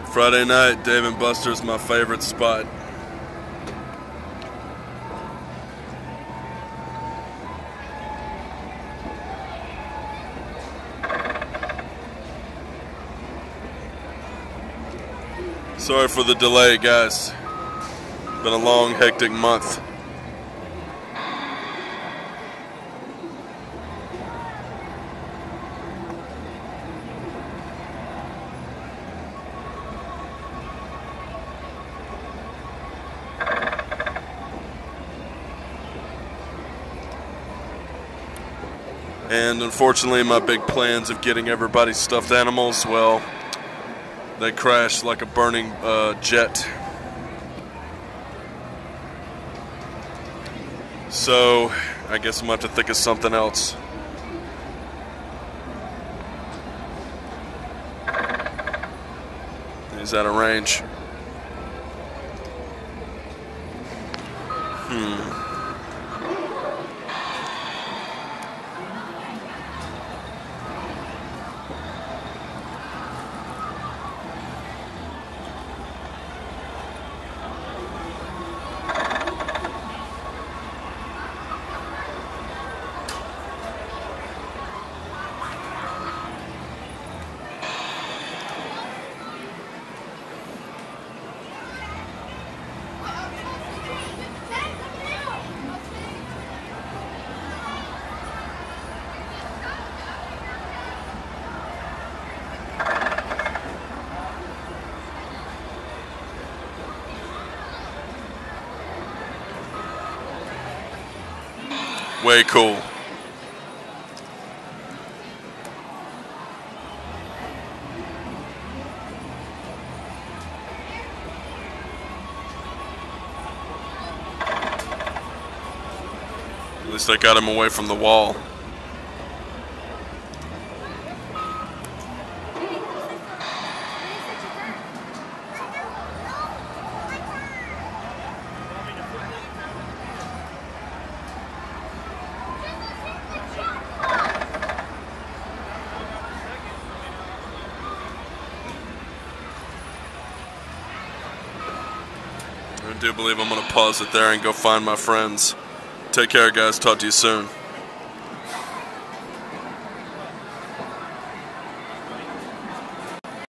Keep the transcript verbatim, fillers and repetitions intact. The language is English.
Friday night, Dave and Buster's my favorite spot. Sorry for the delay, guys. Been a long, hectic month. And unfortunately, my big plans of getting everybody stuffed animals, well, they crashed like a burning uh, jet. So, I guess I'm going to have to think of something else. He's out of range. Hmm. Way cool. At least I got him away from the wall. I do believe I'm going to pause it there and go find my friends. Take care, guys. Talk to you soon.